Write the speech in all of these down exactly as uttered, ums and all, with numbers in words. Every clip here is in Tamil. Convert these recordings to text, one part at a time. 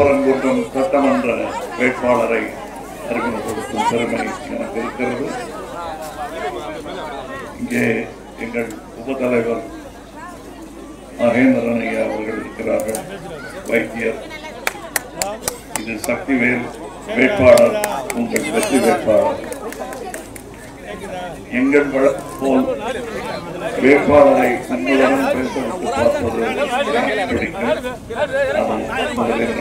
திருப்பரங்குன்றம் சட்டமன்ற வேட்பாளரை அறிமுகப்படுத்தும் பெருமை எனக்கு இருக்கிறது. இங்கே எங்கள் உபதலைவர் மகேந்திரன் ஐயா அவர்கள் இருக்கிறார்கள், வைத்தியர். இது சக்திவேல் வேட்பாளர், உங்கள் வெற்றி வேட்பாளர். எங்கள் வழக்கு போல் வேட்பாளரை அன்புடன் பேசவிட்டு பார்ப்பது பிடிக்கும். அது முதலில்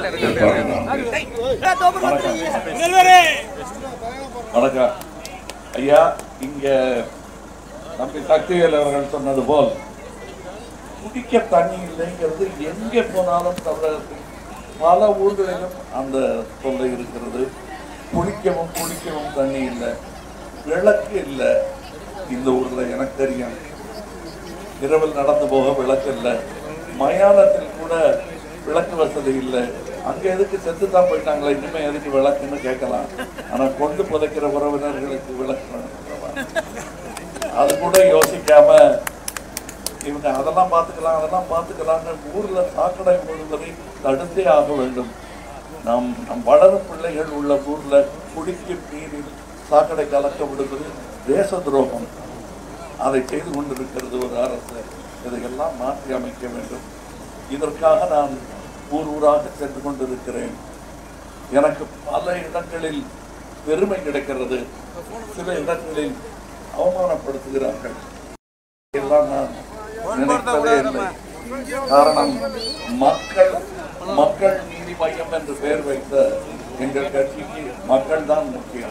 வணக்கம் ஐயா. இங்க நம்பி சக்திவேல் அவர்கள் சொன்னது போல் குடிக்க தண்ணி இல்லைங்கிறது எங்கே போனாலும் தமிழகத்தில் பல ஊர்களிலும் அந்த தொல்லை இருக்கிறது. குடிக்கவும் குடிக்கவும் தண்ணி இல்லை, விளக்கு இல்லை. இந்த ஊர்ல எனக்கு தெரியும், இரவில் நடந்து போக விளக்கு இல்லை. மயானத்தில் கூட விளக்கு வசதி இல்லை. அங்க எதுக்கு செத்து தான் போயிட்டாங்களா, இனிமே எதுக்கு விளக்குன்னு கேட்கலாம். ஆனா கொண்டு புதைக்கிற உறவினர்களுக்கு விளக்கு அது கூட யோசிக்காம இவங்க அதெல்லாம் பார்த்துக்கலாம் அதெல்லாம் பார்த்துக்கலான்னு ஊர்ல சாக்கடை முழுவதை தடுத்தே ஆக வேண்டும். நாம் நம் வளரும் பிள்ளைகள் உள்ள ஊர்ல குடிக்கும் நீரில் சாக்கடை கலக்க விடுவது தேச துரோகம். அதை செய்து கொண்டிருக்கிறது ஒரு அரசு. இதையெல்லாம் மாற்றி அமைக்க வேண்டும். இதற்காக நான் ஊர் ஊராக சென்று கொண்டிருக்கிறேன். எனக்கு பல இடங்களில் பெருமை கிடைக்கிறது, சில இடங்களில் அவமானப்படுத்துகிறார்கள். எல்லாம் நான் நினைப்பதே இல்லை. காரணம், மக்கள் மக்கள் நீதி மையம் என்று பெயர் வைத்த எங்கள் கட்சிக்கு மக்கள் தான் முக்கியம்.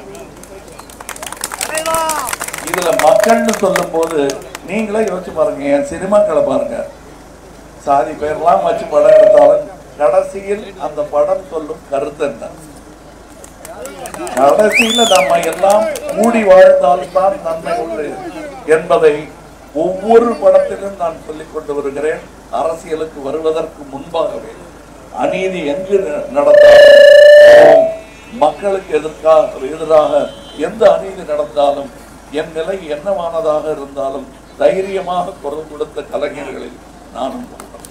இதுல மக்கள்னு சொல்லும் போது நீங்களே யோசிச்சு பாருங்க. என் சினிமாக்களை பாருங்க, சாதி பேர்லாம் வச்சு படம் எடுத்தாலும் கடைசியில் அந்த படம் சொல்லும் கருத்து என்ன? கடைசியில நம்ம எல்லாம் மூடி வாழ்ந்தால்தான் நன்மை உண்டு என்பதை ஒவ்வொரு படத்திலும் நான் சொல்லிக் கொண்டு வருகிறேன். அரசியலுக்கு வருவதற்கு முன்பாகவே அநீதி எங்கு நடந்தாலும், மக்களுக்கு எதிர்க்காக எதிராக எந்த அநீதி நடந்தாலும், என் நிலை என்னவானதாக இருந்தாலும் தைரியமாக குரல் கொடுத்த கலைஞர்களில் நானும்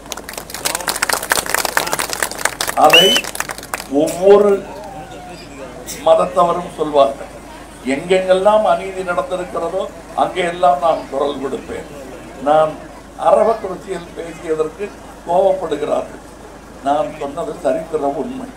அதை ஒவ்வொரு மதத்தவரும் சொல்வார்கள். எங்கெங்கெல்லாம் அநீதி நடந்திருக்கிறதோ அங்கெல்லாம் நான் குரல் கொடுப்பேன். நான் அரவக்குறிச்சியில் பேசியதற்கு கோபப்படுகிறார்கள். நான் சொன்னது சரித்திர உண்மை.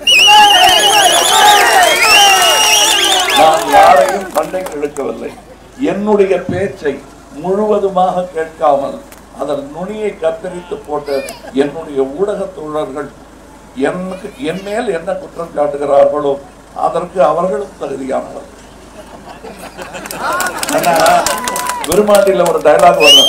நான் யாரையும் சண்டைக்கு இழுக்கவில்லை. என்னுடைய பேச்சை முழுவதுமாக கேட்காமல் அதன் நுனியை கத்தரித்து போட்ட என்னுடைய ஊடக தோழர்கள் எனக்கு என் மேல் என்ன குற்றம் காட்டுகிறார்களோ அதற்கு அவர்களும் தகுதியானவர். விருமாண்டில ஒரு டயலாக் வரும்,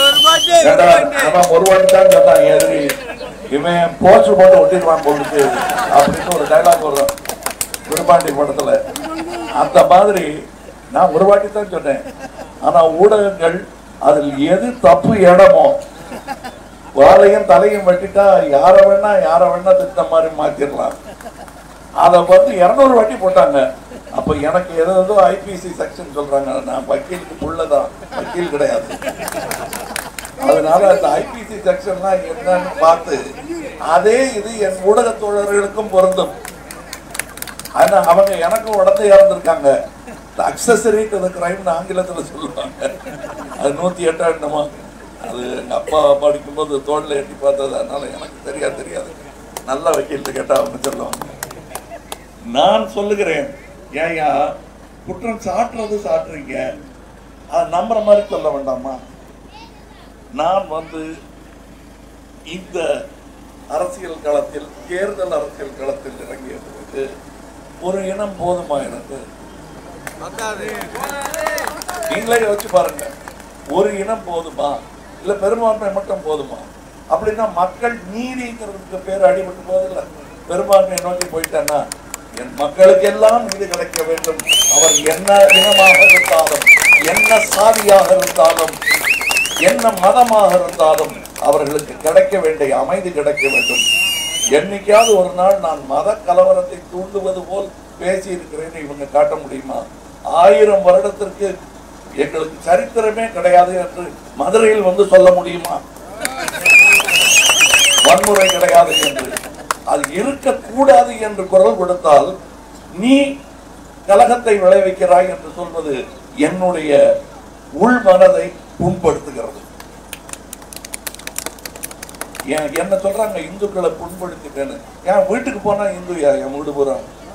ஒரு வாட்டி தான் சொன்னாங்க எதிரி இவன் போஸ்டர் போட்டு ஒட்டிடுவான் போட்டு அப்படின்னு ஒரு டயலாக் வரும் விருமாண்டி படத்துல. அந்த மாதிரி நான் ஒரு வாட்டி தான் சொன்னேன். ஆனா ஊடகங்கள் அதில் எது தப்பு இடமோ வாழையும் தலையும் வெட்டிட்டா யார வேணா யார வேணா திட்ட மாதிரி மாத்திரலாம். அதை வந்து இருநூறு வாட்டி போட்டாங்க. அப்ப எனக்கு ஏதோ ஐபிசி செக்ஷன் சொல்றாங்க. நான் வக்கீலுக்கு புள்ளதான், வக்கீல் கிடையாது. அதனால அந்த ஐபிசி செக்ஷன்லாம் என்னன்னு பார்த்து அதே இது என் ஊடக தோழர்களுக்கும் பொருந்தும். ஆனா அவங்க எனக்கும் உடனே இறந்துருக்காங்க. அக்சசரி டு தி கிரைம்னு ஆங்கிலத்துல சொல்லுவாங்க. அது நூத்தி எட்டா என்னமா, அது எங்க அப்பா படிக்கும்போது தோல்ல எட்டி பார்த்தது. அதனால எனக்கு தெரியாது தெரியாது நல்ல வக்கீல் கேட்டா அவங்க சொல்லுவாங்க. நான் சொல்லுகிறேன், ஏயா குற்றம் சாட்டுறது சாட்டுறீங்க, அது நம்புற மாதிரி சொல்ல வேண்டாமா? நான் வந்து இந்த அரசியல் களத்தில், தேர்தல் அரசியல் களத்தில் இறங்கியதற்கு ஒரு இனம் போதுமா எனக்கு? நீங்களே யோசிச்சு பாருங்க. ஒரு இனம் போதுமா இல்ல பெரும்பான்மை மட்டும் போதுமா? அப்படின்னா மக்கள் நீதிங்கிறதுக்கு பேர் அடிபட்டு போதில்லை. பெரும்பான்மையை நோக்கி போயிட்டேன்னா என் மக்களுக்கு எல்லாம் நீதி கிடைக்க வேண்டும். அவர் என்ன இனமாக இருந்தாலும், என்ன சாதியாக இருந்தாலும், என்ன மதமாக இருந்தாலும் அவர்களுக்கு கிடைக்க வேண்டிய அமைதி கிடைக்க வேண்டும். என்னைக்காவது ஒரு நாள் நான் மத கலவரத்தை தூண்டுவது போல் பேசி இருக்கிறேன்னு இவங்க காட்ட முடியுமா? ஆயிரம் வருடத்திற்கு எங்களுக்கு சரித்திரமே கிடையாது என்று மதுரையில் வந்து சொல்ல முடியுமா? வன்முறை கிடையாது என்று. அது இருக்கக்கூடாது என்று குரல் கொடுத்தால் நீ கலகத்தை விளைவிக்கிறாய் என்று சொல்வது என்னுடைய உள் மனதை புண்படுத்துகிறது. என்ன சொல்றாங்க, இந்துக்களை புண்படுத்திட்டேன்னு. என் வீட்டுக்கு போனா இந்துயா, என் வீடு பூரா.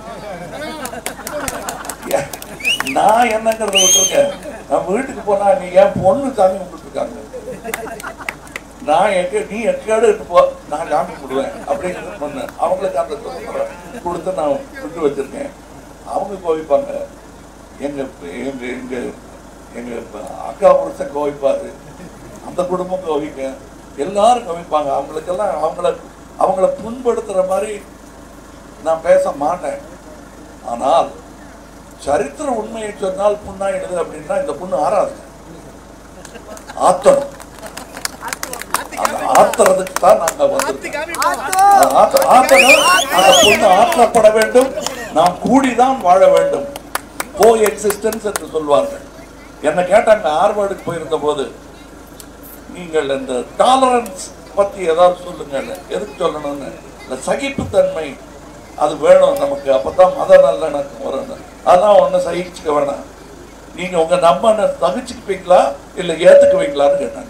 நான் என்னங்கிறத விட்டுருக்கேன். நான் வீட்டுக்கு போனா நீ என் பொண்ணு சாமி கும்பிட்டு இருக்காங்க, நான் எங்க நீ எக்கேடு போ, நான் சாமி கும்பிடுவேன் அப்படிங்கிறது பொண்ணு. அவங்களுக்கு அந்த கொடுத்து நான் விட்டு வச்சிருக்கேன். அவங்க கோவிப்பாங்க, எங்க எங்க எங்க எங்க அக்கா புருஷன் கோவிப்பாரு, அந்த குடும்பம் கோவிக்க, எல்லாரும் கோவிப்பாங்க. அவங்களுக்கெல்லாம் அவங்கள அவங்கள புண்படுத்துற மாதிரி நான் பேச மாட்டேன். ஆனால் சரித்திர உண்மையை சொன்னால் புண்ணாயிடுது அப்படின்னா இந்த புண்ணு ஆறாது, ஆத்தணும். ஆத்துறதுக்கு தான் நாங்க வந்திருக்கோம். ஆத்தணும், அந்த புண்ணு ஆற்றப்பட வேண்டும். நாம் கூடிதான் வாழ வேண்டும். கோ எக்ஸிஸ்டன்ஸ் என்று சொல்வார்கள். என்ன கேட்டாங்க ஹார்வர்டுக்கு போயிருந்த போது, நீங்கள் இந்த டாலரன்ஸ் பத்தி ஏதாவது சொல்லுங்க. எதுக்கு சொல்லணும்னு, இந்த சகிப்புத்தன்மை அது வேணும் நமக்கு, அப்பதான் மத நல்லிணக்கம் வரணும். அதான் ஒன்னும் சகிச்சுக்க வேணாம், நீங்க உங்க நம்ம சகிச்சுக்குவீங்களா இல்ல ஏத்துக்குவீங்களான்னு கேட்டாங்க.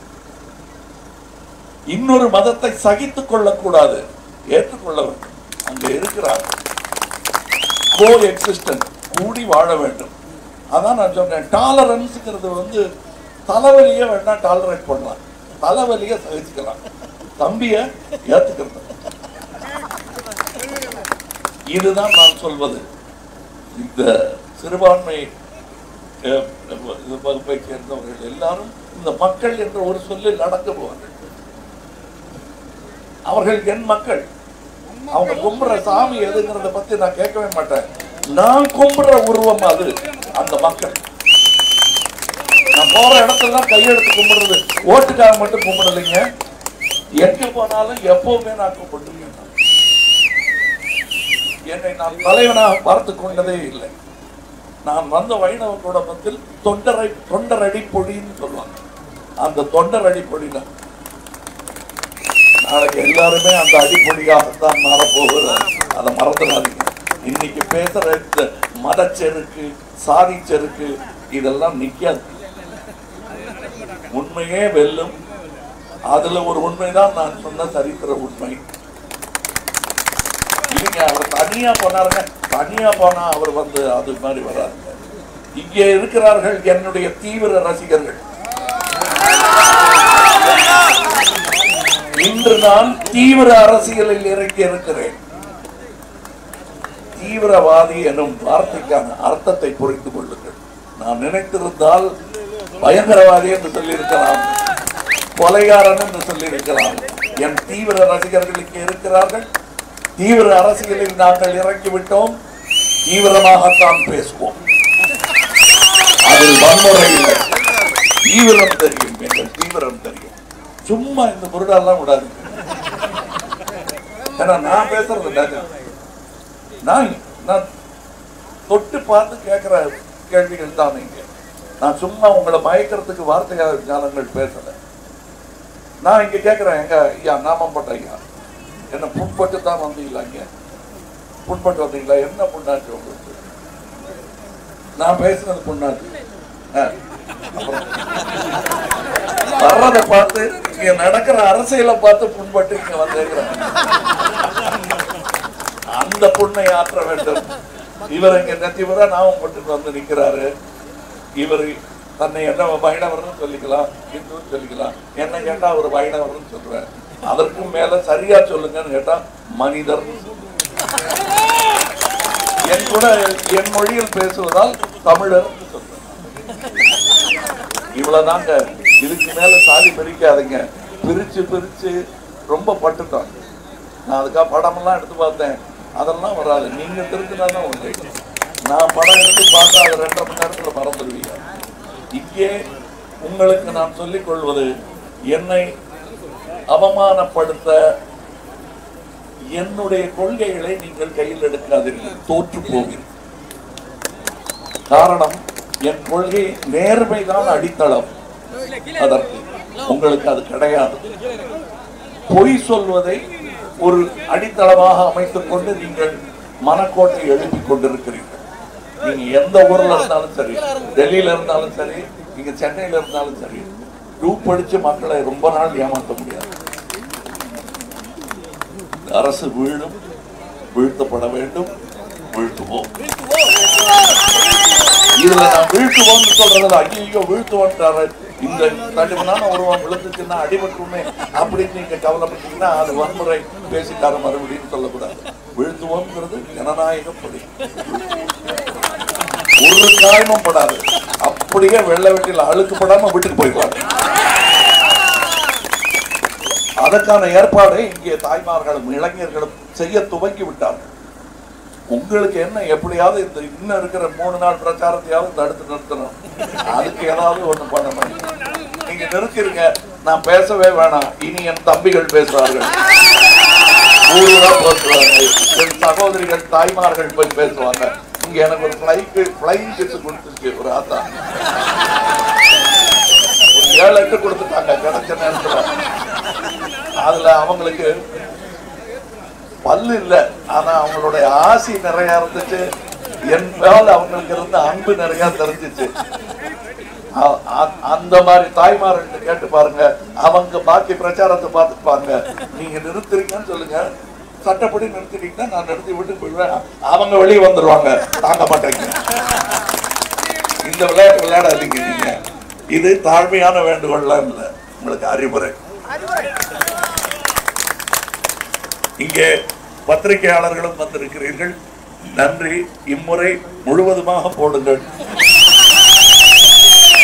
இன்னொரு மதத்தை சகித்துக் கொள்ளக்கூடாது, ஏற்றுக்கொள்ள வேண்டும். அங்க இருக்கிறார் கோ எக்ஸிஸ்டன்ஸ், கூடி வாழ வேண்டும். அதான் நான் சொன்னேன், டாலரன்ஸ்ங்கிறது வந்து தலைவலியை வேணா டாலரேட் பண்ணலாம், தலைவலியை சகிச்சுக்கலாம், தம்பிய ஏத்துக்கிறது. இதுதான் நான் சொல்வது. இந்த சிறுபான்மை வகுப்பை சேர்ந்தவர்கள் எல்லாரும் இந்த மக்கள் என்ற ஒரு சொல்லில் நடக்க போவார்கள். அவர்கள் என் மக்கள். அவங்க கும்பிடுற சாமி எதுங்கிறத பத்தி நான் கேட்கவே மாட்டேன். நான் கும்பிடுற உருவம் அது, அந்த மக்கள். நான் போற இடத்துல கையெடுத்து கும்பிடுறது, ஓட்டுக்காக மட்டும் கும்பிடலைங்க, எங்க போனாலும் எப்பவுமே நான் கும்பிட்டுருக்கேன். என்னை நான் தலைவனாக பார்த்து கொண்டதே இல்லை. நான் வந்த வைணவ குடும்பத்தில் தொண்டரை தொண்டரடி பொடின்னு சொல்லுவாங்க. அந்த தொண்டரடி பொடினா நாளைக்கு எல்லாருமே அந்த அடிப்பொடியாகத்தான் மாறப்போகிறோம். அதை மறந்துடாதீங்க. இன்னைக்கு பேசுற மதச்செருக்கு, சாதி செருக்கு இதெல்லாம் நிக்காது. உண்மையே வெல்லும். அதுல ஒரு உண்மைதான் நான் சொன்ன சரித்திர உண்மை. இல்லைங்க, அவர் தனியா போனாருங்க, தனியா போனா அவர் வந்து அது மாதிரி வராதுங்க. இங்கே இருக்கிறார்கள் என்னுடைய தீவிர ரசிகர்கள். இன்று நான் தீவிர அரசியலில் இறங்கி இருக்கிறேன். தீவிரவாதி எனும் வார்த்தைக்கான அர்த்தத்தை புரிந்து கொள்ளுங்கள். நான் நினைத்திருந்தால் பயங்கரவாதி என்று சொல்லியிருக்கலாம், கொலைகாரன் என்று சொல்லியிருக்கலாம். என் தீவிர ரசிகர்களுக்கு இருக்கிறார்கள். தீவிர அரசியலில் நாங்கள் இறங்கிவிட்டோம். தீவிரமாகத்தான் பேசுவோம். அதில் வன்முறை இல்லை. தீவிரம் தெரியும், எங்கள் தீவிரம் தெரியும். சும்மா இந்த பொருடெல்லாம் விடாது. ஏன்னா நான் பேசுறது நான் நான் தொட்டு பார்த்து கேட்கிற கேள்விகள் தான் இங்க. நான் சும்மா உங்களை மயக்கிறதுக்கு வார்த்தையாக ஞானங்கள் பேசல. நான் இங்க கேட்கிறேன், எங்க ஐயா நாமப்பட்ட ஐயா, என்ன புண்பட்டு தான் வந்தீங்களா? இங்க புண்பட்டு வந்தீங்களா? என்ன புண்ணாச்சு உங்களுக்கு? நான் பேசுனது புண்ணாச்சு. வர்றதை பார்த்து இங்க நடக்கிற அரசியலை பார்த்து புண்பட்டு இங்க வந்திருக்கிறேன். அந்த புண்ணை ஆற்ற வேண்டும். இவர் இங்க நெத்திவரா நாமம் போட்டு வந்து நிற்கிறாரு. இவர் தன்னை என்ன வைணவர்னு சொல்லிக்கலாம், இந்துன்னு சொல்லிக்கலாம். என்ன கேட்டா ஒரு வைணவர்னு சொல்றேன். அதற்கும் மேல சரியா சொல்லுங்கன்னு கேட்டா மனிதர். என் கூட என் மொழியில் பேசுவதால் தமிழர் சொல்றேன். இவ்வளவுதாங்க. இதுக்கு மேல சாதி பிரிக்காதீங்க. பிரிச்சு பிரிச்சு ரொம்ப பட்டுட்டோம். நான் அதுக்காக படம் எல்லாம் எடுத்து பார்த்தேன், அதெல்லாம் வராது. நீங்க திருத்தினாதான் உண்டு. நான் படம் எடுத்து பார்த்தா அது ரெண்டரை மணி நேரத்துல மறந்துடுவீங்க. இங்கே உங்களுக்கு நான் சொல்லிக் கொள்வது, என்னை அவமானப்படுத்த என்னுடைய கொள்கைகளை நீங்கள் கையில் எடுக்காதீர்கள், தோற்று போவீர்கள். காரணம், என் கொள்கை நேர்மைதான் அடித்தளம். அதற்கு உங்களுக்கு அது கிடையாது. பொய் சொல்வதை ஒரு அடித்தளமாக அமைத்துக் கொண்டு நீங்கள் மனக்கோட்டை எழுப்பிக் கொண்டிருக்கிறீர்கள். நீங்க எந்த ஊர்ல இருந்தாலும் சரி, டெல்லியில இருந்தாலும் சரி, நீங்க சென்னையில இருந்தாலும் சரி, டூப் படிச்சு மக்களை ரொம்ப நாள் ஏமாற்ற முடியாது. அரசு வீழும், வீழ்த்தப்பட வேண்டும், வீழ்த்துவோம். இதுல நான் வீழ்த்துவோம் சொல்றதுல ஐயோ வீழ்த்துவோன்றாரு, இந்த தடிமனான உருவம் விழுந்துச்சுன்னா அடிபட்டுமே அப்படின்னு நீங்க கவலைப்பட்டீங்கன்னா அது வன்முறை பேசிட்டாரு மறுபடியும் சொல்லக்கூடாது. வீழ்த்துவோம்ங்கிறது ஜனநாயகப்படி ஒரு காயமும் படாது, அப்படியே வெள்ளை வெட்டியில் அழுக்குப்படாம விட்டுட்டு போயிடுவாங்க. அதற்கான ஏற்பாடை இங்கே தாய்மார்களும் இளைஞர்களும் செய்ய துவங்கி விட்டார்கள். உங்களுக்கு என்ன எப்படியாவது இந்த இன்னும் இருக்கிற மூணு நாள் பிரச்சாரத்தையாவது தடுத்து நிறுத்தணும். அதுக்கு ஏதாவது ஒண்ணு பண்ணணும். நீங்க நிறுத்திருங்க, நான் பேசவே வேணாம், இனி என் தம்பிகள் பேசுவார்கள், ஊருடா பேசுவாங்க, என் சகோதரிகள் தாய்மார்கள் போய் பேசுவாங்க. இங்க எனக்கு ஒரு பிளைக்கு பிளைங் கிஸ் கொடுத்துருச்சு ஒரு ஆத்தா, ஒரு ஏழு எட்டு கொடுத்துட்டாங்க கிடைச்ச நேரத்துல. அதுல அவங்களுக்கு பல்லு இல்லை, ஆனா அவங்களுடைய ஆசி நிறைய இருந்துச்சு, என் மேல அவங்களுக்கு இருந்த அன்பு நிறைய தெரிஞ்சிச்சு. அந்த மாதிரி தாய்மார்கள் கேட்டு பாருங்க, அவங்க பாக்கி பிரச்சாரத்தை பார்த்துப்பாங்க. நீங்க நிறுத்துறீங்கன்னு சொல்லுங்க, சட்டப்படி நிறுத்திட்டீங்கன்னா நான் நிறுத்தி விட்டு போயிடுவேன், அவங்க வெளியே வந்துருவாங்க, தாங்க மாட்டேங்க. இந்த விளையாட்டு விளையாடாதீங்க நீங்க. இது தாழ்மையான வேண்டுகோள்லாம் இல்லை, உங்களுக்கு அறிவுரை. இங்கே பத்திரிகையாளர்களும் வந்திருக்கிறீர்கள், நன்றி. இம்முறை முழுவதுமாக போடுங்கள்.